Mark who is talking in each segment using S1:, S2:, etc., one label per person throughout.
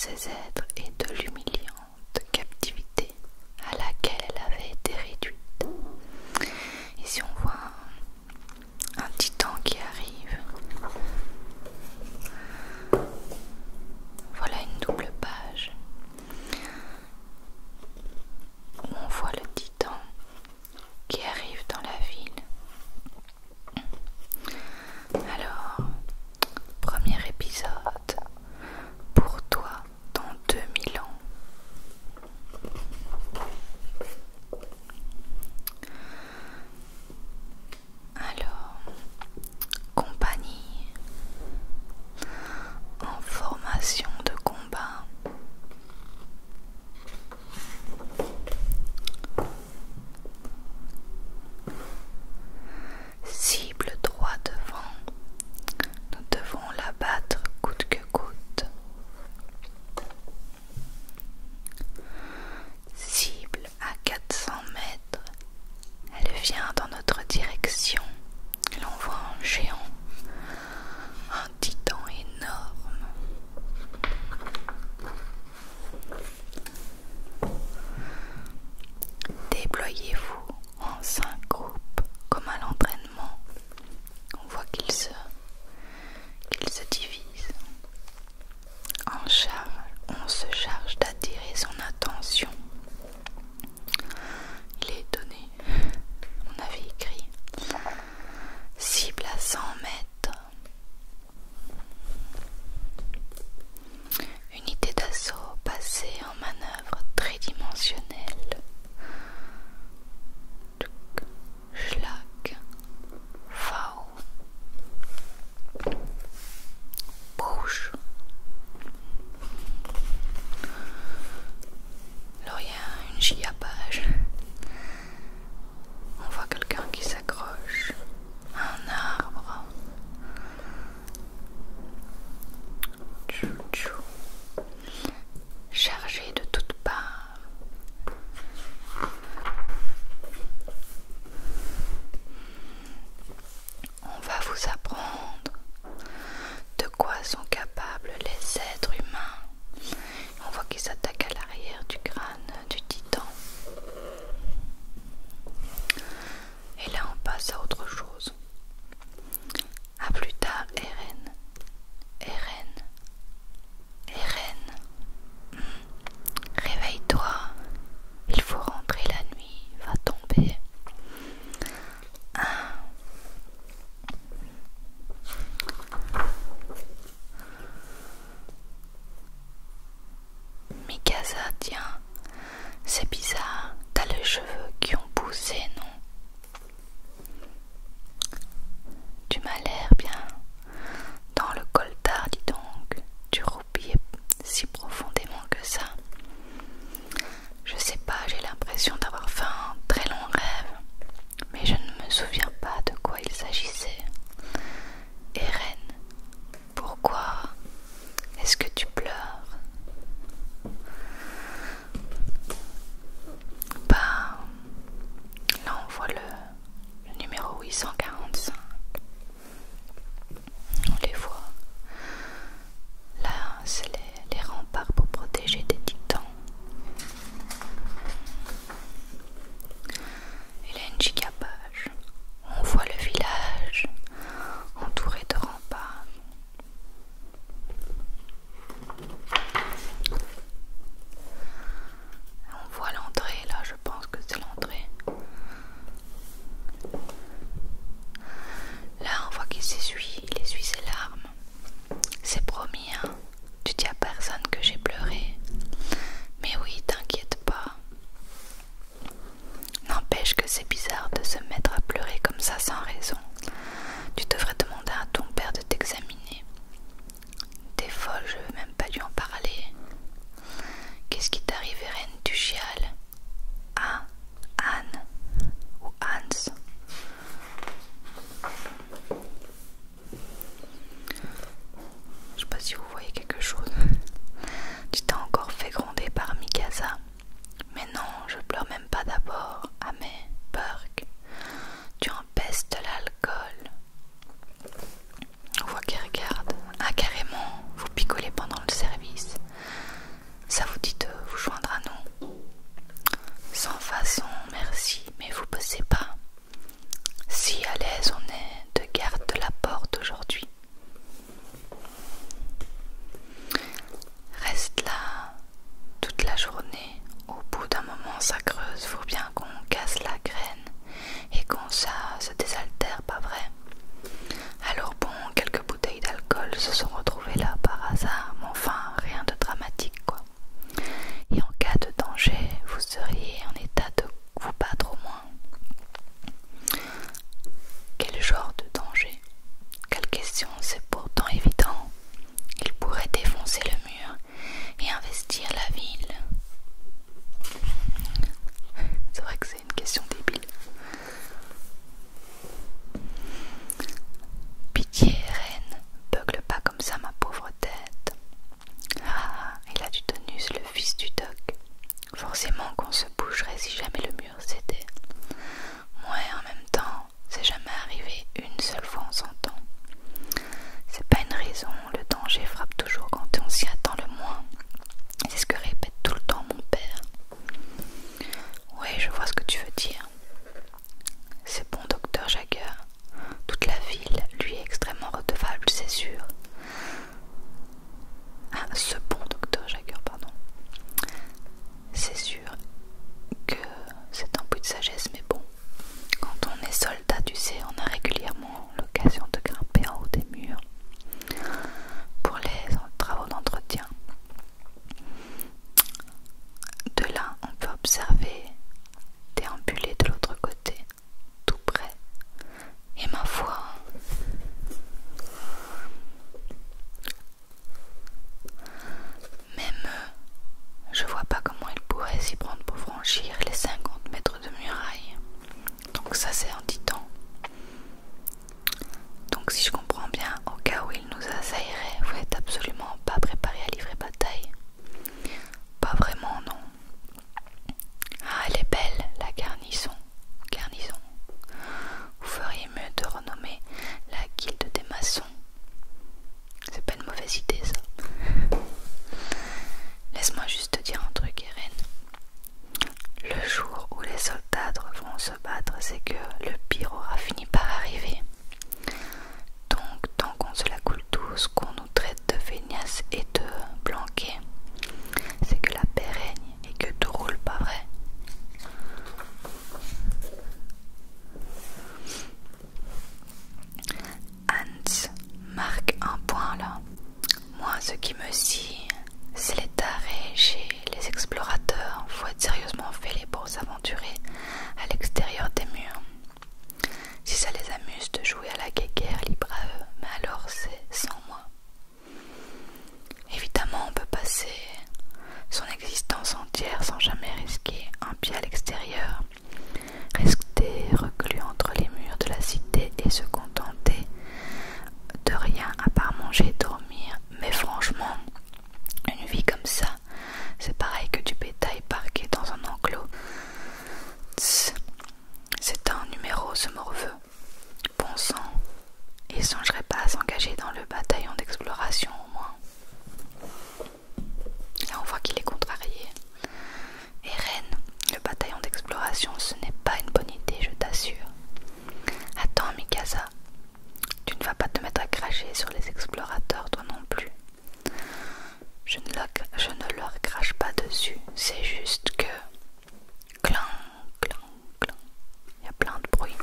S1: ces êtres et de l'humiliante captivité à laquelle elle avait été réduite. Ici on voit un titan qui arrive. Voilà une double page où on voit le titan qui arrive dans la ville. Alors, premier épisode, pour toi dans 2000 ans. Alors, compagnie en formation de combat. Cible droit devant, nous devons la battre coûte que coûte. Cible à 400 mètres, elle vient dans notre direction. L'on voit un géant, un titan énorme. Déployez-vous en 5 groupes comme à l'entraînement. On voit qu'il se divise. En charge, on se charge d'attirer son attention. Il est donné, on avait écrit cible à 100 mètres. Unité d'assaut passée en manœuvre tridimensionnelle. Schlag, Fau, bouge. Alors il y a une giga page. On voit quelqu'un qui s'accroche à un arbre. Tchou, tchou. Chargé de toutes parts. On va vous apprendre de quoi sont capables les êtres humains. On voit qu'ils s'attaquent à l'arrière du crâne du titan. Et là on passe à autre chose. A plus tard, Eren. Réveille-toi. Il faut rentrer, la nuit va tomber. Mikasa, tiens, c'est bizarre, t'as les cheveux qui ont poussé, non? Tu m'as l'air bien dans le coltard, dis donc, tu roupillais si profondément que ça. Je sais pas, j'ai l'impression d'avoir fait un très long rêve, mais je ne me souviens pas de quoi il s'agissait. Eren, pourquoi est-ce que tu pleures? Bah, là on voit le numéro 845. On les voit. Là, c'est les remparts pour protéger des titans. Et là, une giga page. On voit le village entouré de remparts. On voit l'entrée, là, je pense que c'est l'entrée. Là, on voit qu'il il essuie ses larmes. C'est promis, hein. Tu dis à personne que j'ai pleuré. Mais oui, t'inquiète pas. N'empêche que c'est bizarre de se mettre à pleurer comme ça sans raison. Tu devrais demander à ton père de t'examiner. T'es folle, je veux même pas lui en parler. Qu'est-ce qui t'arrive, Eren? Tu chiales? Ah, Anne ou Hans? Je sais pas si vous voyez quelque chose. Tu t'es encore fait gronder par Mikasa. Mais non, je pleure même pas d'abord. Ah mais, Burke, tu empestes l'alcool. On voit qu'il regarde. Ah carrément, vous picolez pendant le service. mauvaise idée ça. Laisse-moi juste te dire un truc, Eren. Le jour où les soldats vont se battre, c'est que le pire aura fini par arriver. Donc tant qu'on se la coule tous, qu'on nous traite de feignasses et de blanquets, c'est que la paix règne et que tout roule, pas vrai? Hans marque un point là. Moi, ce qui me scie, c'est les tarés chez les explorateurs. Faut être sérieusement fêlé pour s'aventurer à l'extérieur des murs. Si ça les amuse de jouer à la guéguerre, libre à eux, mais alors c'est sans moi. Évidemment, on peut passer son existence entière sans jamais risquer un pied à l'extérieur, rester reclus entre les murs de la cité et se contenter de rien à part manger et dormir. Mais franchement, une vie comme ça, c'est pareil que du bétail parqué dans un enclos. C'est un numéro, ce morveux. Bon sang, il songerait pas à s'engager dans le bataillon d'exploration au moins. Là on voit qu'il est contrarié. Et Eren, le bataillon d'exploration, ce n'est pas une bonne idée, je t'assure. Attends Mikasa, tu ne vas pas te mettre à cracher sur les explorateurs toi non plus. Je ne leur crache pas dessus, c'est juste que... Clang, clang, clang. Il y a plein de bruit.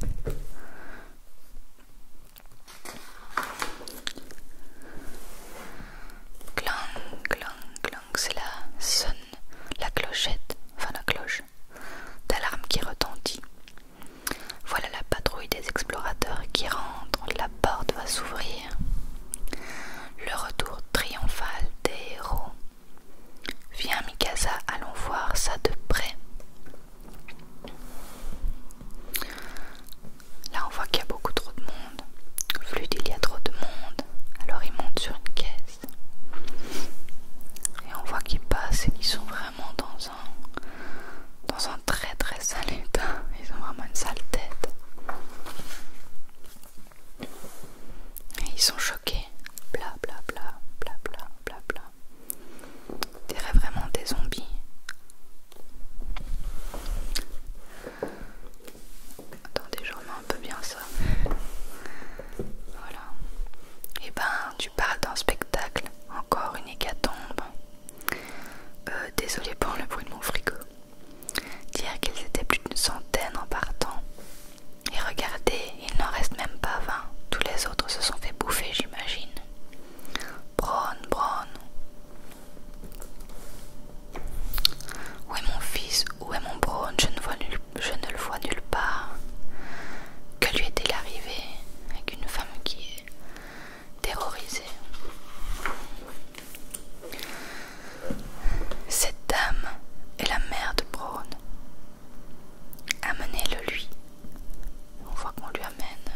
S1: Clang, clang, clang, c'est la sonne, la clochette, enfin la cloche d'alarme qui retentit. Voilà la patrouille des explorateurs qui rentre, la porte va s'ouvrir. Le retour triomphal des héros. Viens Mikasa, allons voir ça de près. Là on voit qu'il y a beaucoup trop de monde. Flûte, il y a trop de monde. Alors ils montent sur une caisse. Et on voit qu'ils passent et qu'ils sont vraiment dans un très très sale état. Ils ont vraiment une sale tête. Et ils sont choqués. Bla bla bla bla bla bla bla. On dirait vraiment des zombies. Attendez, je remets un peu bien ça. Voilà. Et ben, tu parles d'un spectacle. Encore une hécatombe. Désolé pour le bruit de mon frigo. Dire qu'ils étaient plus d'une centaine en partant. Et regardez, il n'en reste même pas 20. Tous les autres se sont fait bouffer, j'imagine. Bronn, Bronn. Où est mon fils? Où est mon Bronn? Je ne le vois nulle part. Que lui est-il arrivé avec une femme qui est terrorisée? Cette dame est la mère de Bronn. Amenez-le lui. On voit qu'on lui amène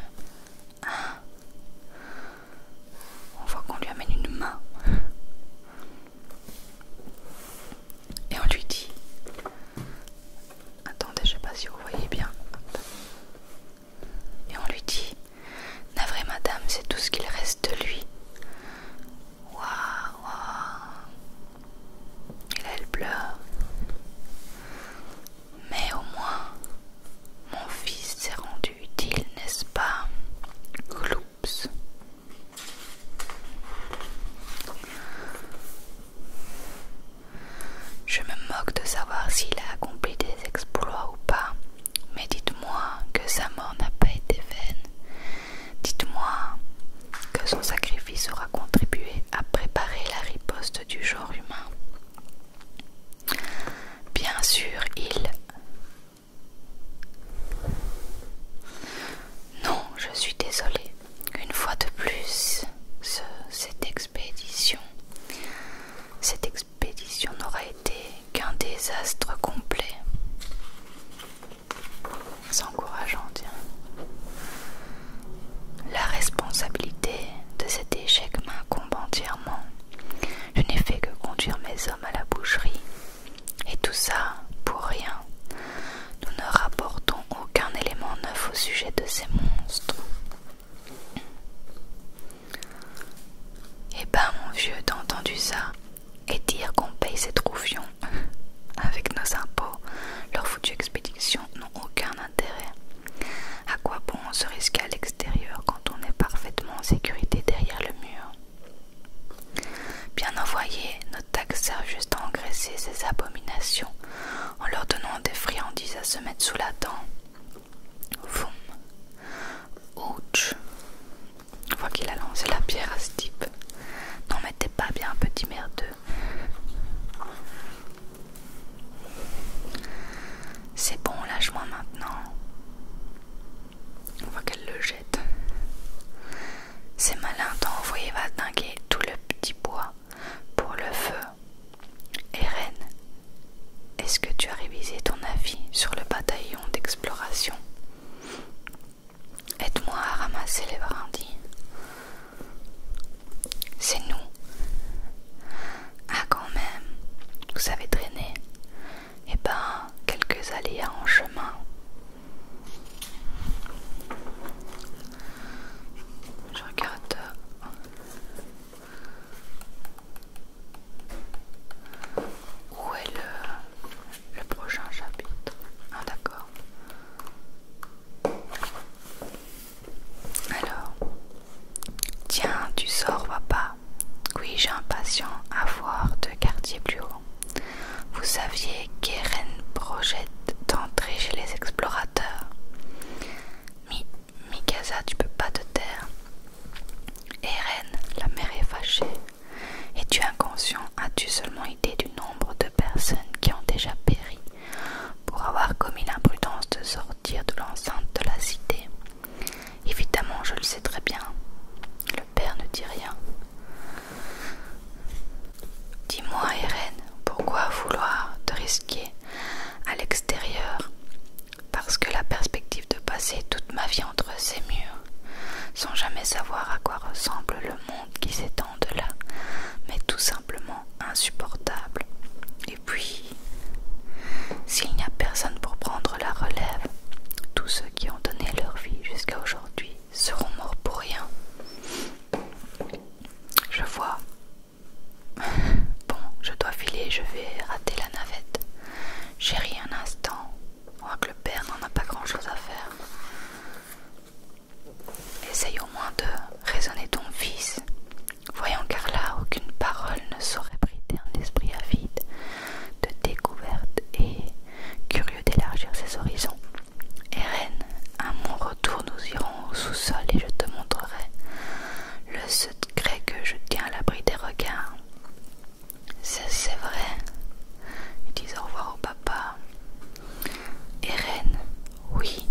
S1: une main. Et on lui dit... Attendez, je sais pas si vous voyez bien. Hop. Et on lui dit... Navré madame, c'est tout ce qu'il reste de lui. Waouh, waouh. Et là elle pleure. Mais au moins, mon fils s'est rendu utile, n'est-ce pas? Gloups. Je me moque de savoir s'il a accompli des exploits ou pas, mais dites-moi que sa mort n'a pas été vaine. Dites-moi que son sacrifice aura contribué à préparer la riposte du genre humain. Bien sûr, Non, je suis désolée. Une fois de plus, cette expédition n'aura été qu'un désastre complet. vieux, t'as entendu ça? Et dire qu'on paye cette roufion avec nos impôts, leurs foutues expéditions n'ont aucun intérêt. À quoi bon se risquer à l'extérieur quand on est parfaitement en sécurité derrière le mur? Bien envoyés, nos taxes servent juste à engraisser ces abominations en leur donnant des friandises à se mettre sous la dent. Voum. Ouch. Je vois qu'il a lancé la pierre à ce type. Non mais t'es pas bien, petit merdeux. C'est bon, lâche-moi maintenant. On voit qu'elle le jette. C'est malin, t'as envoyé valdinguer tout le petit bois pour le feu. Eren, est-ce que tu as révisé ton avis sur le bataillon d'exploration? Aide-moi à ramasser les brindilles. C'est nous. Ah quand même, vous savez traîner. Eh ben, quelques aléas en chemin. Je regarde. Où est le prochain chapitre? Ah d'accord. Alors, tiens, tu sors, papa. Oui, j'ai un patient à voir de quartier plus haut. Vous saviez qu'Eren projette d'entrer chez les explorateurs. Mikasa, tu peux pas te taire. Eren, la mère est fâchée. Es-tu inconscient? As-tu seulement idée du nombre de personnes qui ont déjà péri pour avoir commis l'imprudence de sortir de l'enceinte de la cité? Évidemment, je le sais très bien. Le père ne dit rien. Dis-moi, Eren, pourquoi vouloir te risquer à l'extérieur? Parce que la perspective de passer toute ma vie entre ces murs, sans jamais savoir à quoi ressemble le monde qui s'étend de là, m'est tout simplement insupportable. Et puis, s'il n'y a personne pour prendre la relève, tous ceux qui ont donné leur vie jusqu'à aujourd'hui seront morts pour rien. Je vois. Bon, je dois filer, je vais rater la navette. Chérie, un instant. On voit que le père n'en a pas grand chose à faire. Essaye au moins de raisonner ton fils. Voyons car là, aucune parole ne saurait briter un esprit avide de découverte et curieux d'élargir ses horizons. Eren, à mon retour, nous irons au sous-sol et je te montrerai le secret que je tiens à l'abri des regards. C'est vrai. Ils disent au revoir au papa. Eren, oui.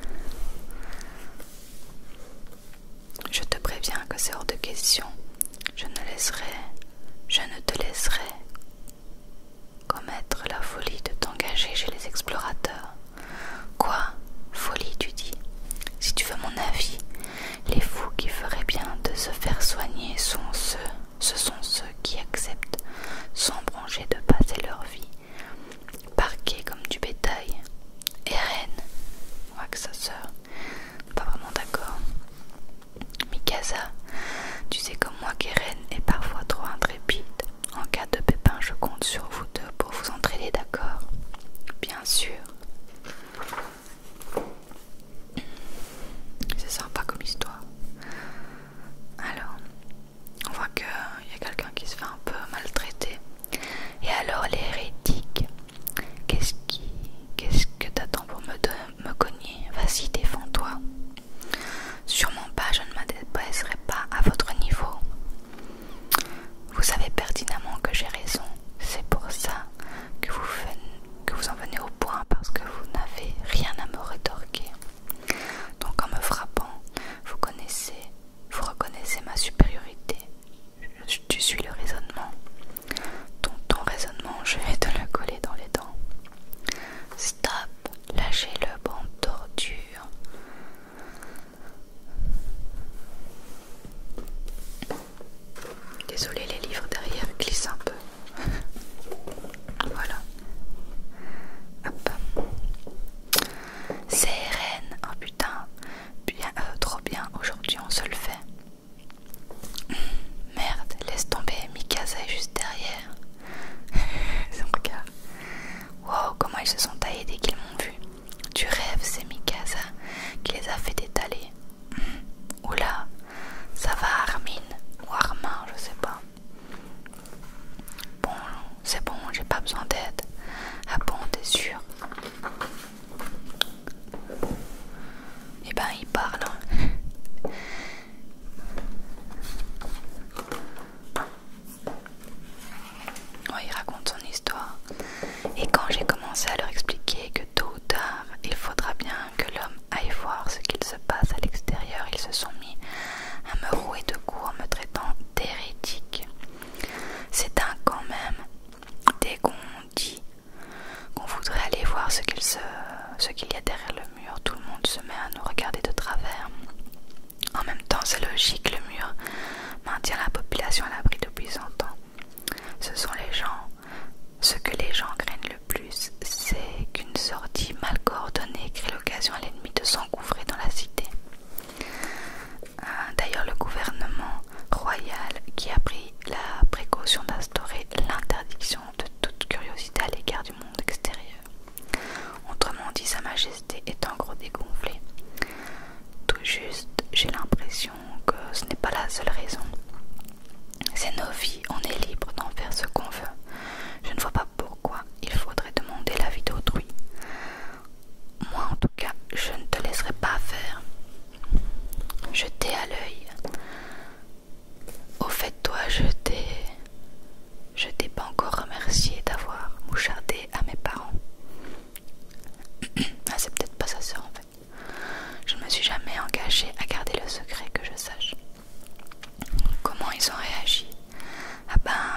S1: Je te préviens que c'est hors de question. Je ne te laisserai commettre la folie de t'engager chez les explorateurs. Quoi? Folie, tu dis? Si tu veux mon avis, les fous qui feraient bien de se faire soigner ce sont ceux qui acceptent sans broncher de passer leur vie parqués comme du bétail. Eren, on voit que sa sœur n'est pas vraiment d'accord. Mikasa, tu sais comme moi qu'Eren est parfois trop intrépide. En cas de pépin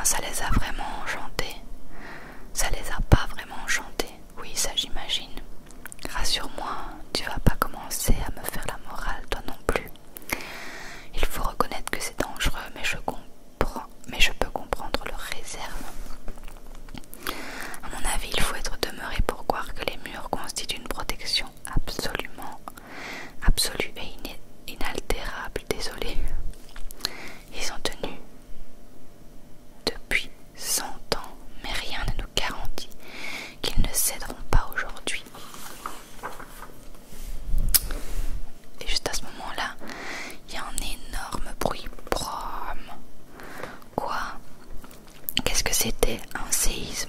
S1: ça les a vraiment enchantés. Ça les a pas vraiment enchantés. Oui, ça j'imagine. Rassure-moi, tu vas pas commencer à me faire la morale, toi non plus. Il faut reconnaître que c'est dangereux, mais je peux comprendre leur réserve. À mon avis, il faut être demeuré pour croire que les murs constituent une protection absolue et inaltérable. Désolé. Ils ont tenu depuis 100 ans, mais rien ne nous garantit qu'ils ne céderont pas aujourd'hui. Et juste à ce moment-là, il y a un énorme bruit. Brom. Quoi? Qu'est-ce que c'était? Un séisme?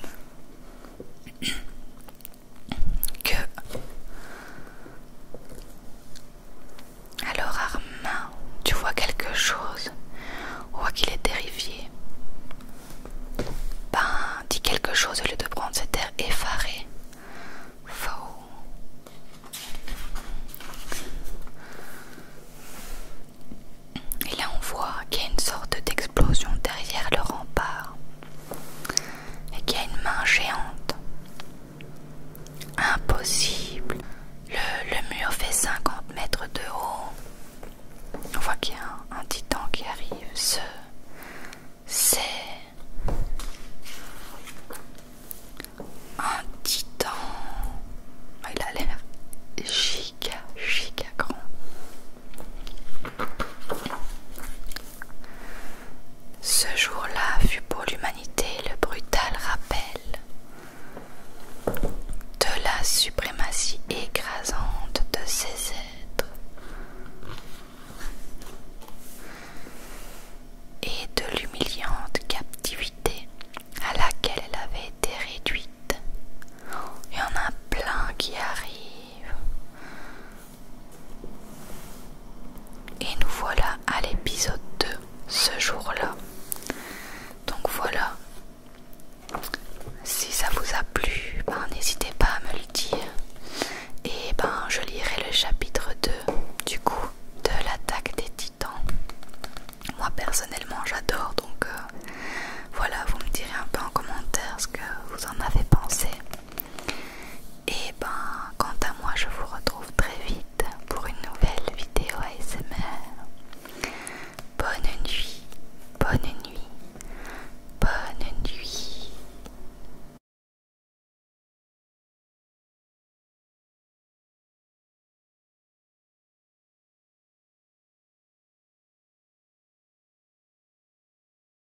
S1: Alors Armand, tu vois quelque chose? On voit qu'il est terrifié. Ben, dis quelque chose au lieu de prendre cet air effaré. Faux. Et là on voit qu'il y a une sorte d'explosion derrière le rempart. Et qu'il y a une main géante. Impossible. Le mur fait 50 mètres de haut. On voit qu'il y a un titan qui arrive. C'est un titan. Il a l'air giga grand. Ce jour-là fut pour l'humanité